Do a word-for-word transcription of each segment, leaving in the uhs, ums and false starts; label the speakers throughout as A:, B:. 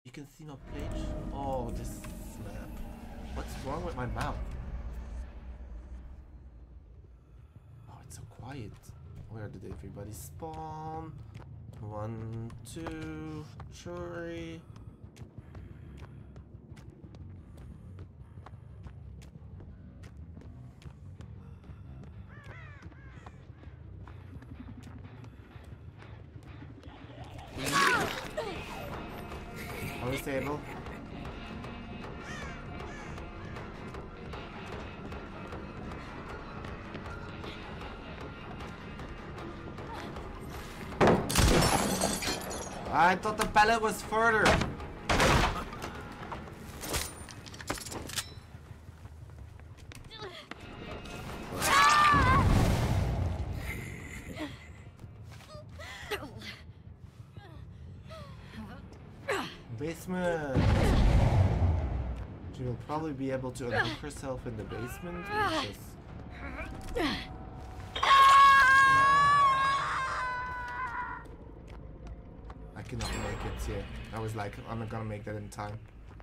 A: You can see my page. Oh, this map. What's wrong with my mouth? Oh, it's so quiet. Where did everybody spawn? One, two, three. On this table. I thought the pallet was further. Basement. She will probably be able to unhook herself in the basement. Which is... I cannot make it here. I was like, I'm not gonna make that in time.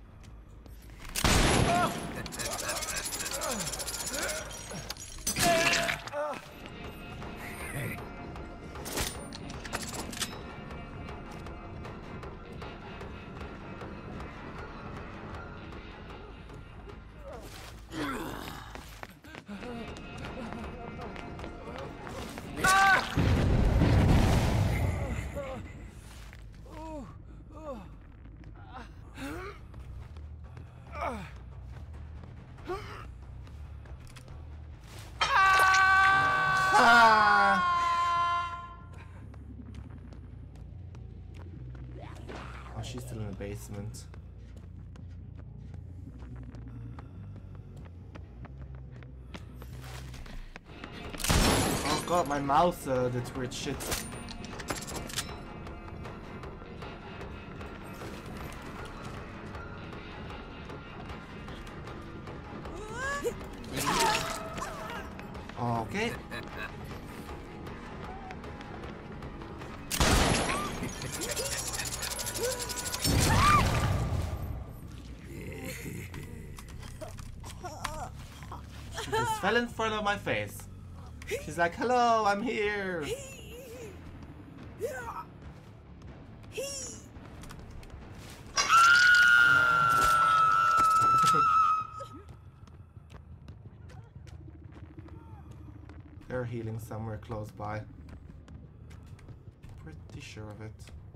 A: Oh, she's still in the basement. Oh god, my mouse uh, did weird shit. Okay. She just fell in front of my face. She's like, hello, I'm here. They're healing somewhere close by. Pretty sure of it.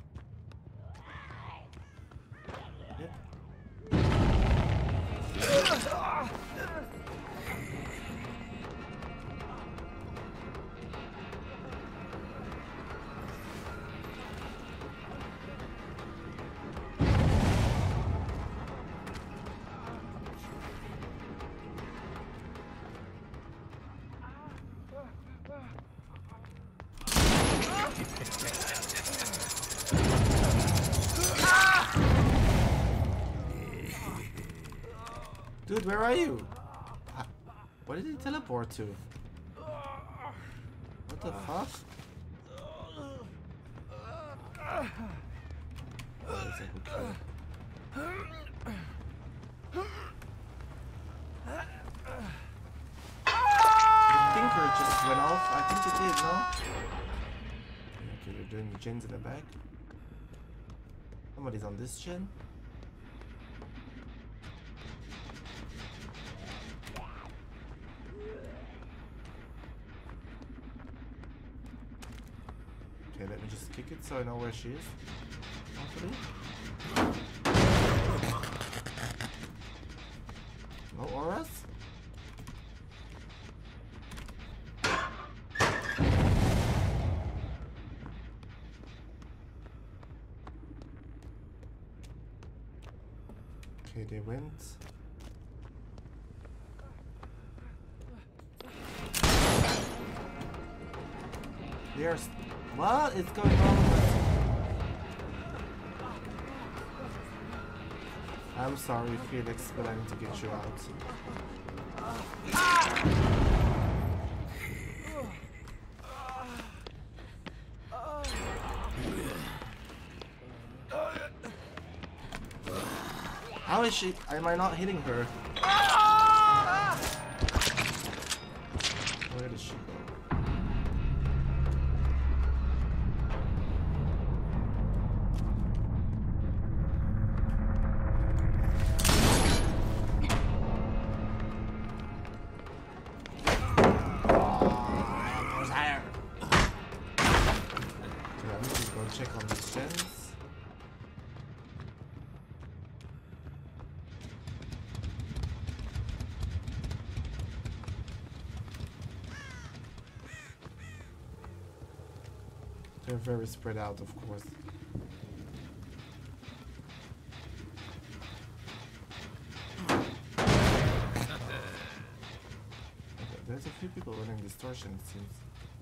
A: Yep. Dude, where are you? What did he teleport to? What the fuck? Oh, is it okay? The thinker just went off. I think it did, no? Okay, they're doing the gens in the back. Somebody's on this gen. Okay, let me just kick it so I know where she is. Hopefully. No auras? Okay, they went. There's what is going on with this? I'm sorry, Felix, but I need to get you out. How is she? Am I not hitting her? Where did she go? Check on these gens. They're very spread out, of course. Okay, there's a few people running distortion, it seems.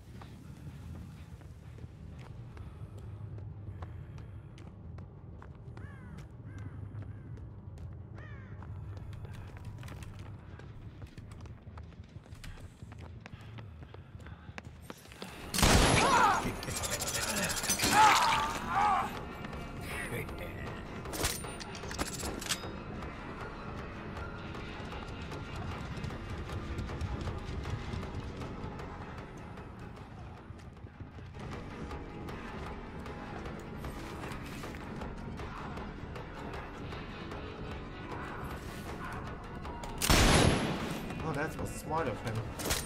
A: Oh, that was smart of him.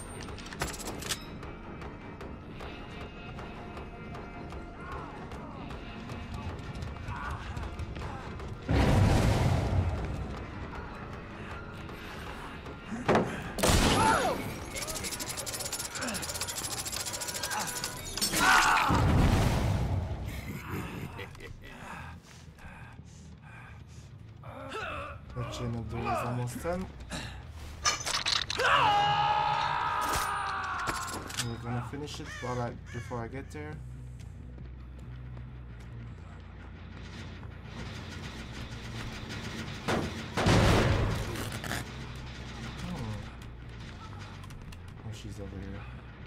A: The chain of door is almost done. We're gonna finish it while I, before I get there. Hmm. Oh, she's over here.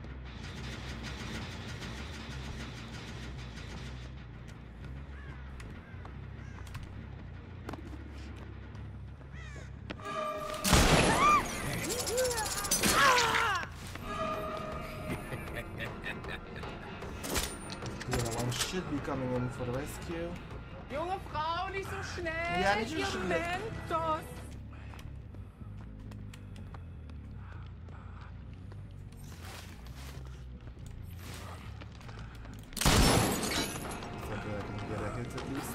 A: Should be coming in for the rescue.
B: Junge Frau, nicht so schnell!
A: Ja, nicht so schnell.
B: Mentos!
A: It's okay, I can get a hit at least.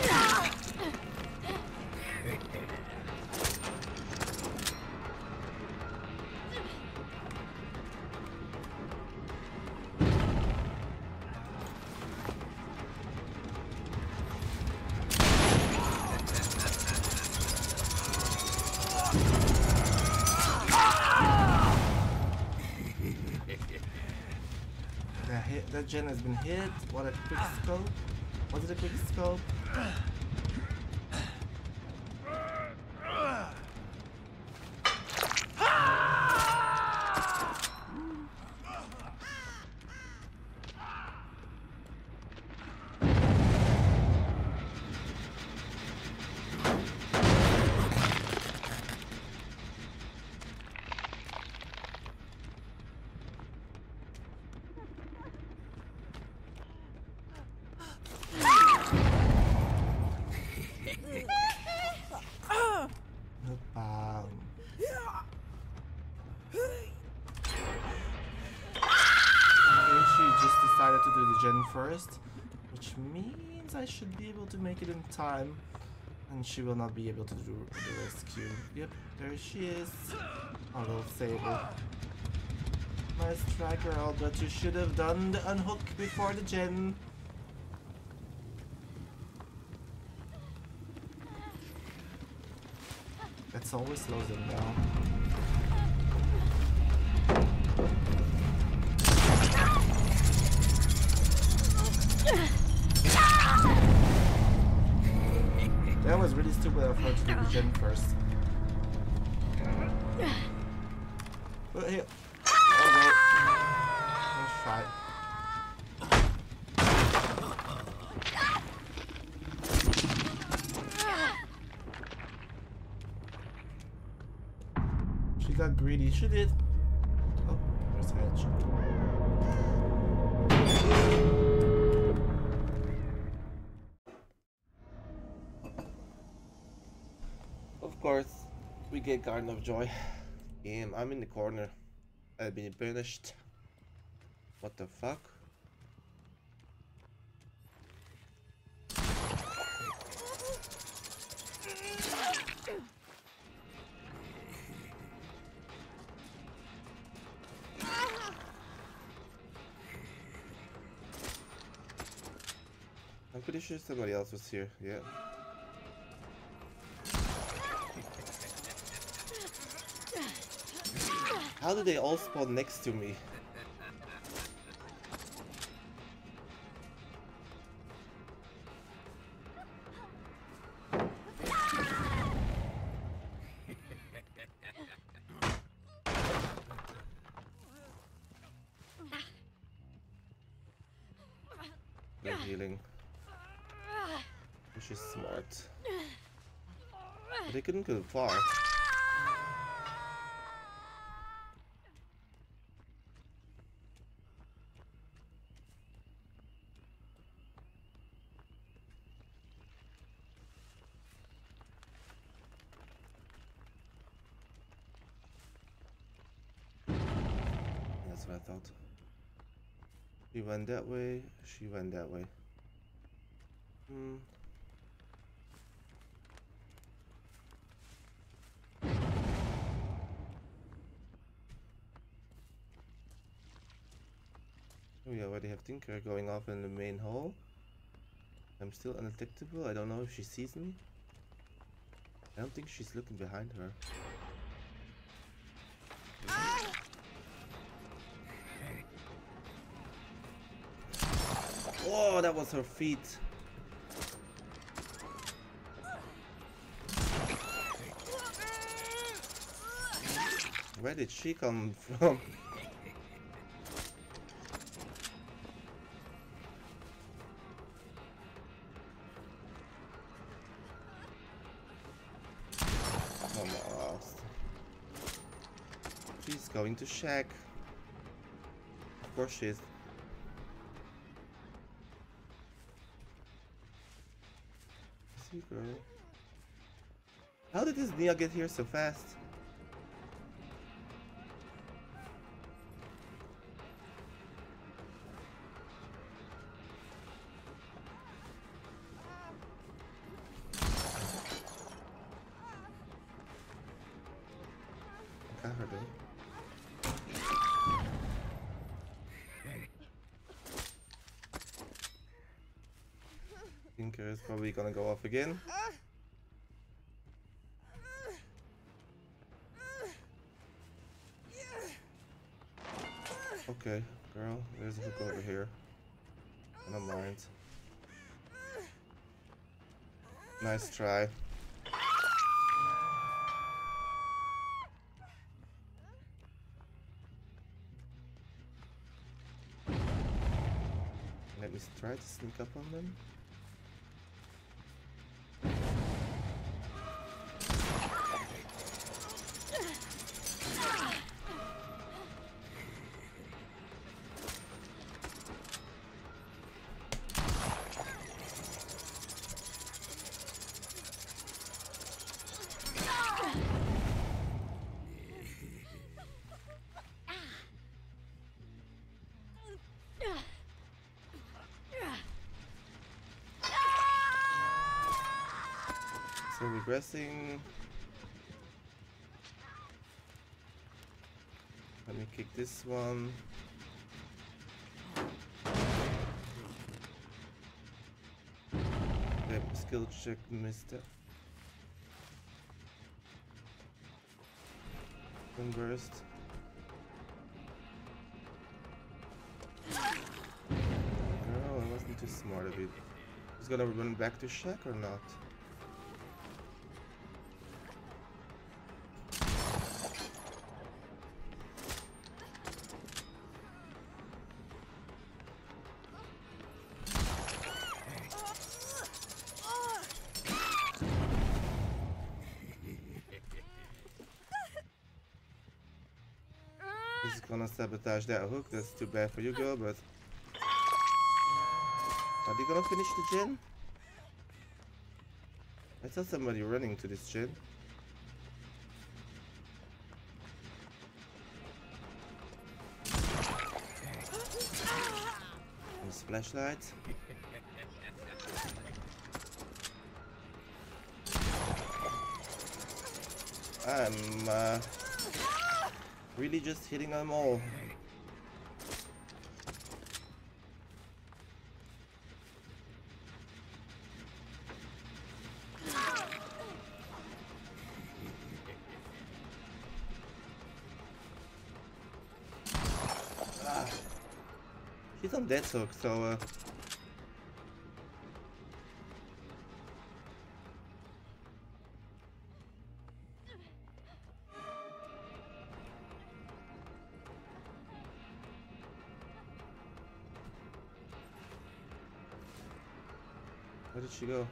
A: That gen has been hit. What a quick scope. Was it a quick scope? To do the gen first, which means I should be able to make it in time, and she will not be able to do the rescue. Yep, there she is. Our little Sable. Nice try, girl, but you should have done the unhook before the gen. That's always slows them down. That was really stupid of her to do the gen first. But here. Oh no. Let's try. got greedy. She did. Oh, there's a hedge. Of course, we get Garden of Joy. Damn, I'm in the corner. I've been banished. What the fuck? I'm pretty sure somebody else was here, yeah. How did they all spawn next to me? They're healing. Which is smart. But they couldn't go far. That's what I thought. She went that way, she went that way. Hmm. We already have Tinker going off in the main hall. I'm still undetectable. I don't know if she sees me. I don't think she's looking behind her. Oh, that was her feet. Where did she come from? Almost. She's going to shack. Of course she is. See, girl. How did this Nia get here so fast? Got her though. Tinker is probably gonna go off again. Okay, girl, there's a hook over here. I don't mind. Nice try. Let me try to sneak up on them. So regressing. Let me kick this one. Okay, skill check missed it. One burst. Girl, I wasn't too smart of it. He's gonna run back to shack or not? just gonna sabotage that hook. That's too bad for you, girl, but... Are they gonna finish the gen? I saw somebody running to this gen. This flashlight. I'm uh, really just hitting them all. Ah. She's on death hook, so uh, where did she go?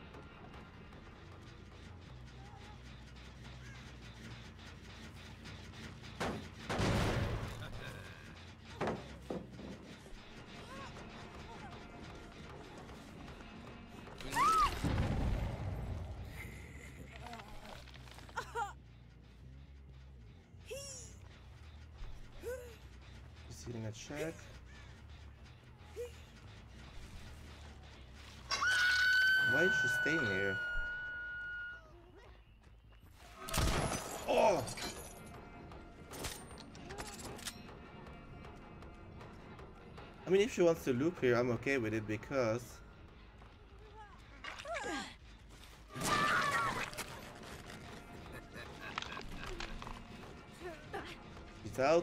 A: Just hitting a check. Why is she staying here? Oh! I mean, if she wants to loop here, I'm okay with it because... She's out.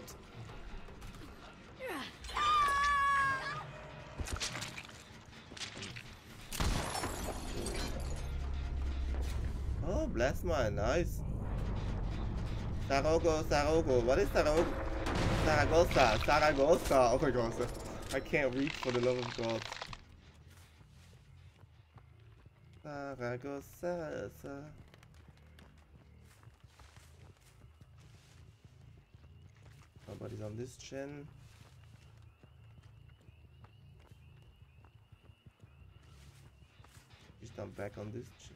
A: Oh, blast mine, nice. Sarago, Sarago, what is Sarago? Saragossa, Saragossa. Oh my gosh, I can't read for the love of God. Saragossa. Nobody's on this gen. She's not back on this gen.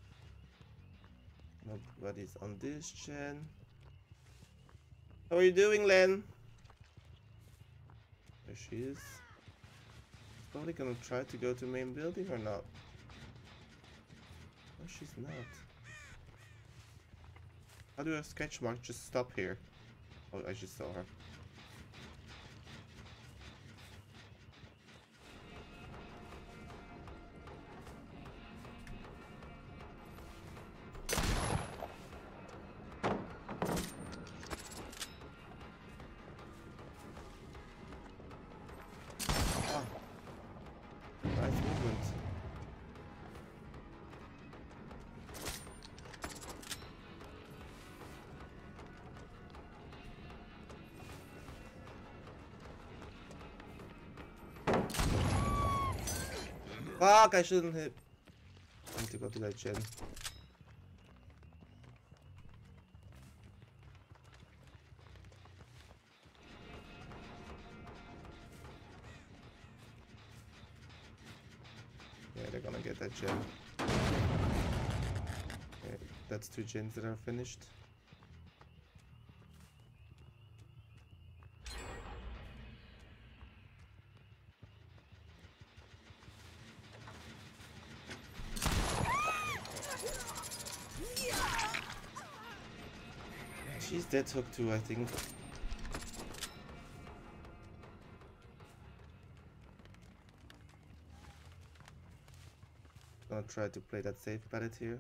A: Nobody's on this gen. How are you doing, Len? There she is. She's probably gonna try to go to main building or not. No, she's not. How do a sketch mark just stop here? Oh, I just saw her. Fuck, I shouldn't hit. I need to go to that gen. Yeah, they're gonna get that gen. Okay, that's two gens that are finished. She's dead hook too, I think. Gonna try to play that safe pallet here.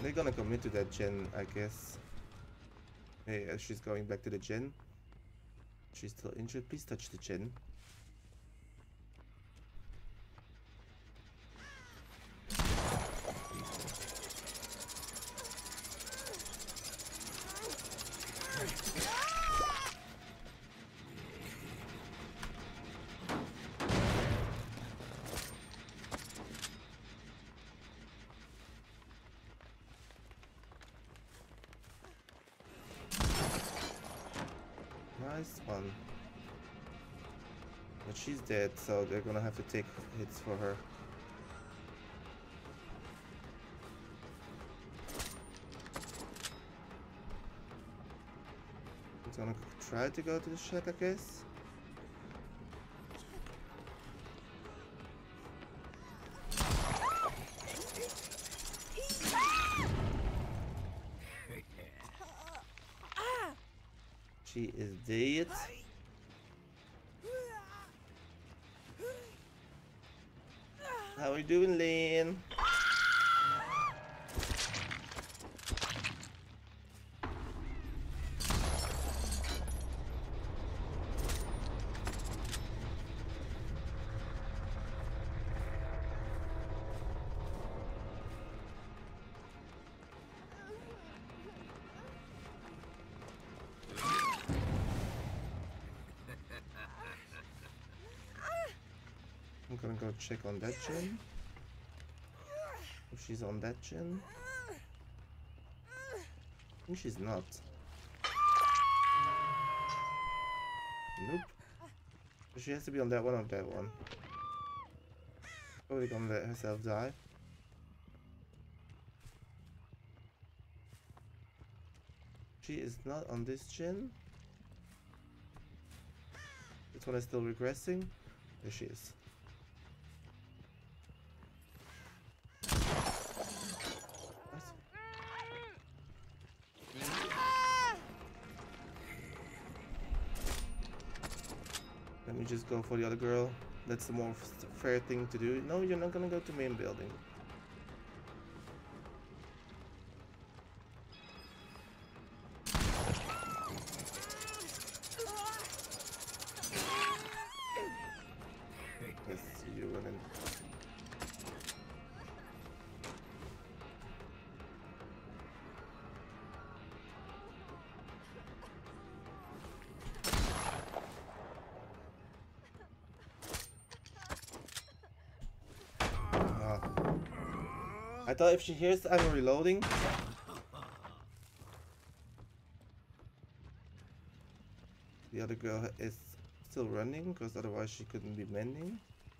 A: They're gonna commit to that gen, I guess. Hey, uh, she's going back to the gen. She's still injured. Please touch the gen. Nice one. But she's dead, so they're gonna have to take hits for her. He's gonna try to go to the shack, I guess. She is dead. How are you doing, Lane? I'm gonna go check on that gen. If she's on that gen. I think she's not. Nope. So she has to be on that one or that one. Probably gonna let herself die. She is not on this gen. This one is still regressing. There she is. Let me just go for the other girl. That's the more fair thing to do. No, you're not gonna go to main building. Let's see you running. I thought if she hears I'm reloading. The other girl is still running because otherwise she couldn't be mending.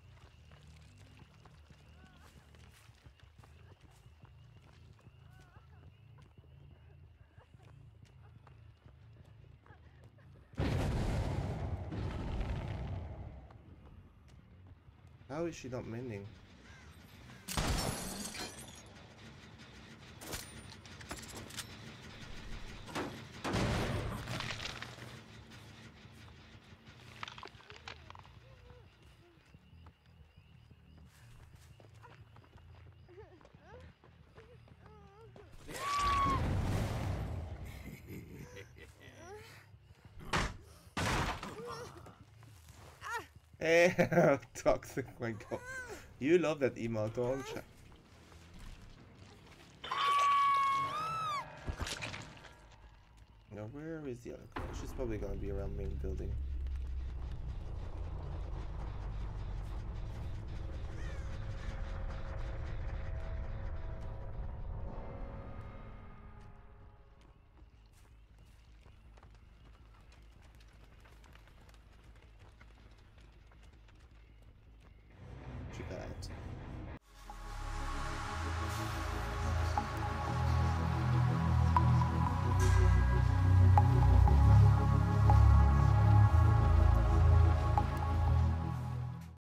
A: How is she not mending? Eh, toxic, my god. You love that emote, don't you? Now, where is the other girl? She's probably gonna be around main building. She got it.